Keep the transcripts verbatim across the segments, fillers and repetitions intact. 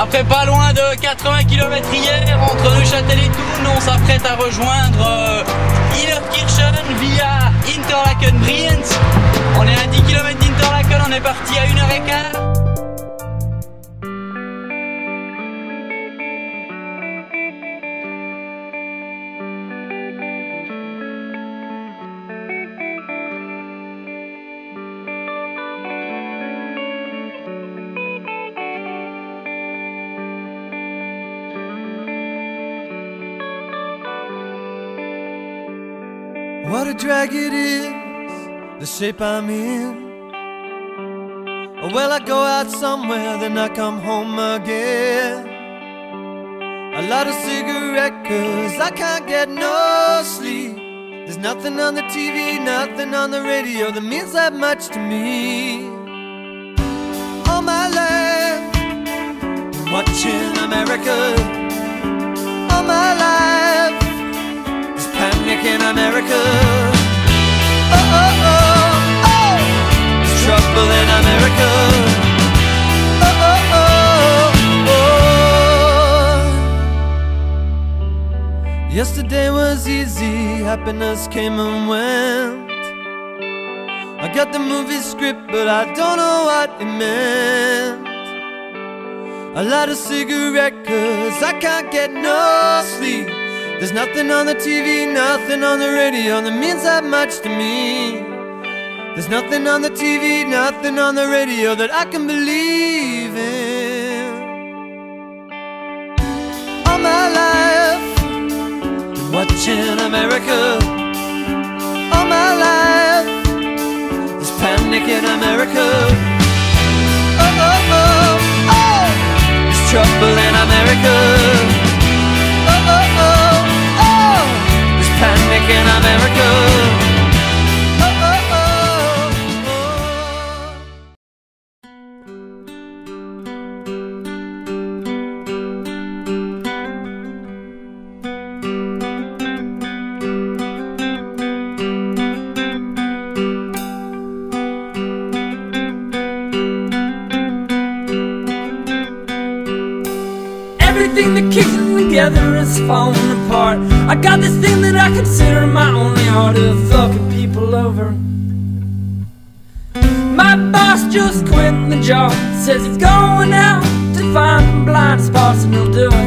Après pas loin de quatre-vingts kilomètres hier, entre Neuchâtel et Thun, on s'apprête à rejoindre euh, Innertkirchen via Interlaken-Brienz. On est à dix kilomètres d'Interlaken, on est parti à une heure quinze. What a drag it is, the shape I'm in. Well, I go out somewhere, then I come home again. I light a cigarette cause I can't get no sleep. There's nothing on the T V, nothing on the radio that means that much to me. All my life, watching America. All my life, panic in America. Oh, oh, oh, oh. There's trouble in America. Oh, oh, oh, oh. Yesterday was easy, happiness came and went. I got the movie script, but I don't know what it meant. I light a cigarette cause I can't get no sleep. There's nothing on the T V, nothing on the radio that means that much to me. There's nothing on the T V, nothing on the radio that I can believe in. All my life, watching America. All my life, there's panic in America. Oh, oh, oh, oh. There's trouble in America. Oh, oh, oh. Panic in America. Oh, oh, oh, everything that keeps me together is falling apart. I got this thing that I consider my only art of fucking people over. My boss just quit the job, says he's going out to find blind spots and he'll do it.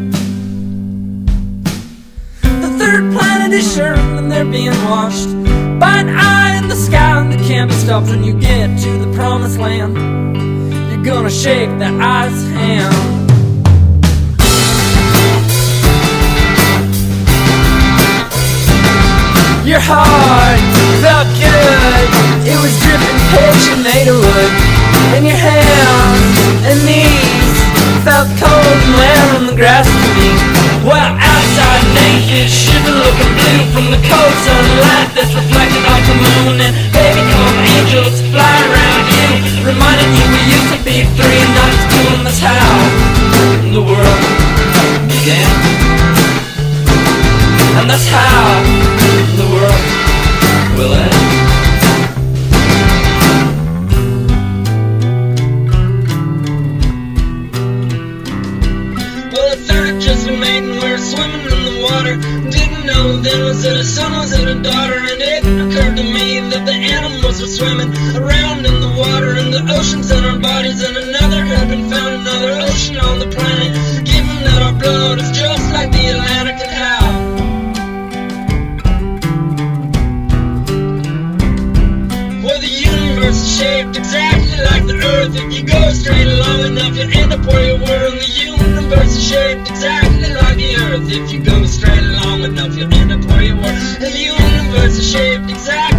The third planet is sure and they're being watched by an eye in the sky, and that can't be stopped. When you get to the promised land, you're gonna shake that eye's hand. Your heart felt good, it was dripping pitch and made of wood. And your hands and knees felt cold and wet on the grass to me. Well, outside naked, shiver looking blue from the cold sunlight that's reflected off the moon. And baby come angels fly around you, reminding you we used to be three and not two. And that's how the world began. And that's how the world will end. Well, the third just been made and we're swimming in the water. Didn't know then was it a son, was it a daughter? And it occurred to me that the animals were swimming around in the water, and the oceans in our bodies, and another had been found, another ocean on the planet. Given that our blood is just like the Atlantic, and how shaped exactly like the earth. If you go straight long enough, you end up where you were. And the universe is shaped exactly like the earth. If you go straight long enough, you end up where you were. And the universe is shaped exactly